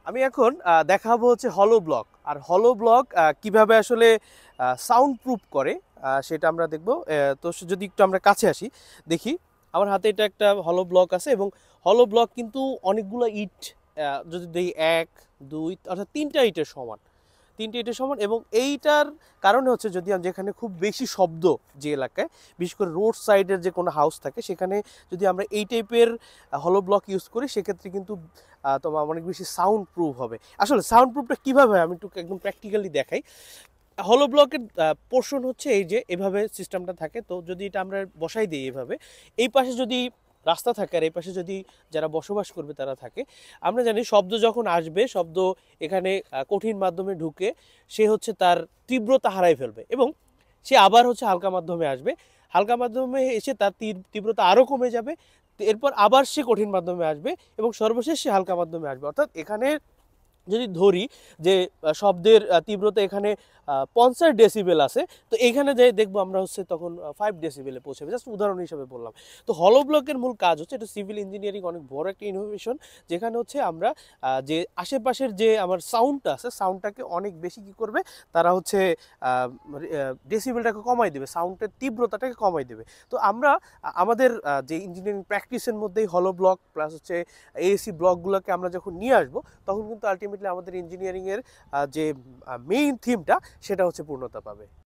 আমি এখন দেখাবো হচ্ছে হলো ব্লক। আর হলো ব্লক কিভাবে আসলে সাউন্ড প্রুফ করে সেটা আমরা দেখব। তো যদি একটু আমরা কাছে আসি, দেখি আমার হাতে এটা একটা হলো ব্লক আছে, এবং হলো ব্লক কিন্তু অনেকগুলো ইট, যদি দেখি এক দুই অর্থাৎ তিনটা ইটের সমান, তিনটে ইটের সমান। এবং এইটার কারণে হচ্ছে যদি যেখানে খুব বেশি শব্দ, যে এলাকায় বিশেষ করে রোড সাইডের যে কোনো হাউস থাকে, সেখানে যদি আমরা এই টাইপের হলো ব্লক ইউজ করি, সেক্ষেত্রে কিন্তু তোমার অনেক বেশি সাউন্ড প্রুফ হবে। আসলে সাউন্ড প্রুফটা কীভাবে হয় আমি একটু একদম প্র্যাকটিক্যালি দেখাই। হলো ব্লকের পোর্শন হচ্ছে এই যে এভাবে সিস্টেমটা থাকে। তো যদি এটা আমরা বসাই দিই এভাবে, এই পাশে যদি রাস্তা থাকে আর এই পাশে যদি যারা বসবাস করবে তারা থাকে, আমরা জানি শব্দ যখন আসবে, শব্দ এখানে কঠিন মাধ্যমে ঢুকে সে হচ্ছে তার তীব্রতা হারাই ফেলবে, এবং সে আবার হচ্ছে হালকা মাধ্যমে আসবে। হালকা মাধ্যমে এসে তার তীব্রতা আরও কমে যাবে, এরপর আবার সে কঠিন মাধ্যমে আসবে, এবং সর্বশেষ সে হালকা মাধ্যমে আসবে। অর্থাৎ এখানে যদি ধরি যে শব্দের তীব্রতা এখানে 50 ডেসিবেল আছে, তো এইখানে যে দেখবো আমরা হচ্ছে তখন 5 ডেসিবেলে পৌঁছাবে। জাস্ট উদাহরণ হিসেবে বললাম। তো হলো ব্লকের মূল কাজ হচ্ছে, এটা সিভিল ইঞ্জিনিয়ারিং অনেক বড় একটা ইনোভেশন, যেখানে হচ্ছে আমরা যে আশেপাশের যে আমার সাউন্ডটা আছে, সাউন্ডটাকে অনেক বেশি কি করবে, তারা হচ্ছে ডেসিবেলটাকে কমাই দেবে, সাউন্ডের তীব্রতাটাকে কমাই দেবে। তো আমরা আমাদের যে ইঞ্জিনিয়ারিং প্র্যাকটিসের মধ্যেই হলো ব্লক প্লাস হচ্ছে এএসি ব্লকগুলোকে আমরা যখন নিয়ে আসবো, তখন কিন্তু আলটিমেটলি আমাদের ইঞ্জিনিয়ারিংয়ের যে মেইন থিমটা, সেটা হচ্ছে পূর্ণতা পাবে।